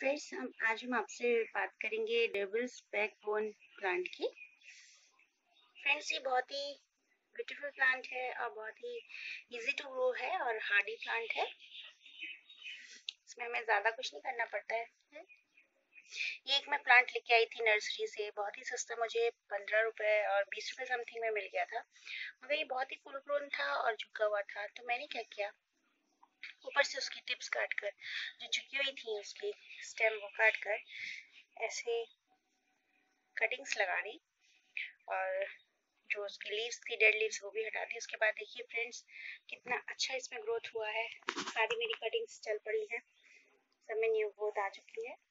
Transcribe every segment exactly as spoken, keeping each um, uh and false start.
Friends, हम आज हम आपसे बात करेंगे डेविल्स बैकबोन प्लांट की। फ्रेंड्स, ये बहुत ही ब्यूटीफुल प्लांट है और बहुत ही इजी टू ग्रो है और हार्डी प्लांट है। इसमें हमें ज़्यादा कुछ नहीं करना पड़ता है। ये एक मैं प्लांट लेके आई थी नर्सरी से, बहुत ही सस्ता, मुझे पंद्रह रुपए और बीस रुपए समथिंग में मिल गया था। मगर ये बहुत ही फुल ग्रोन था और झुका हुआ था, तो मैंने क्या किया, ऊपर से उसकी टिप्स काट कर, जो झुकी हुई थी उसकी स्टेम, वो काट कर ऐसे कटिंग्स लगा दी और जो उसकी लीव्स थी, डेड लीव्स, वो भी हटा दी। उसके बाद देखिए फ्रेंड्स, कितना अच्छा इसमें ग्रोथ हुआ है। सारी मेरी कटिंग्स चल पड़ी हैं, सब में न्यू ग्रोथ आ चुकी है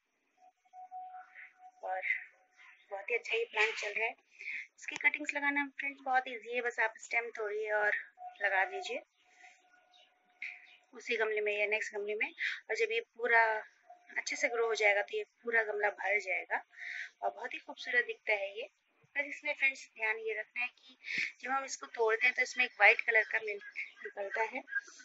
और बहुत ही अच्छा ये प्लांट चल रहा है। इसकी कटिंग्स लगाना फ्रेंड्स बहुत ईजी है, बस आप स्टेम तोड़िए और लगा दीजिए उसी गमले में या नेक्स्ट गमले में। और जब ये पूरा अच्छे से ग्रो हो जाएगा तो ये पूरा गमला भर जाएगा और बहुत ही खूबसूरत दिखता है ये। बस इसमें फ्रेंड्स ध्यान ये रखना है कि जब हम इसको तोड़ते हैं तो इसमें एक वाइट कलर का मिल्क निकलता है,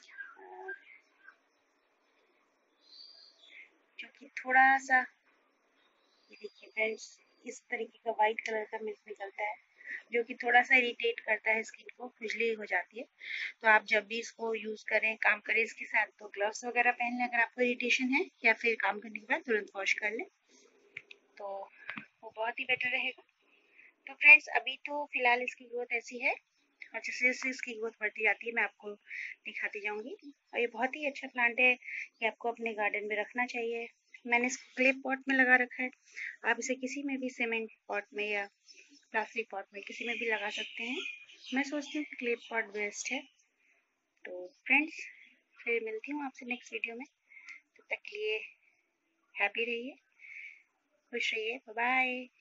जो कि थोड़ा सा, ये देखिए फ्रेंड्स, इस तरीके का वाइट कलर का मिल्क निकलता है, जो कि थोड़ा सा इरिटेट करता है स्किन को, खुजली हो जाती है। तो आप जब भी इसको यूज करें, काम करें इसके साथ, तो ग्लव्स वगैरह पहन लें अगर आपको इरिटेशन है, या फिर काम करने के बाद तुरंत वॉश कर लें, तो वो बहुत ही बेटर रहेगा। तो फ्रेंड्स, अभी तो फिलहाल इसकी ग्रोथ ऐसी है और जैसे जैसे इसकी ग्रोथ बढ़ती जाती है मैं आपको दिखाती जाऊंगी। और ये बहुत ही अच्छा प्लांट है, ये आपको अपने गार्डन में रखना चाहिए। मैंने इसको क्ले पॉट में लगा रखा है, आप इसे किसी में भी, सीमेंट पॉट में या प्लास्टिक पॉट में, किसी में भी लगा सकते हैं। मैं सोचती हूँ कि क्ले पॉट बेस्ट है। तो फ्रेंड्स, फिर मिलती हूँ आपसे नेक्स्ट वीडियो में, तब तक के लिए हैप्पी रहिए, खुश रहिए, बाय बाय।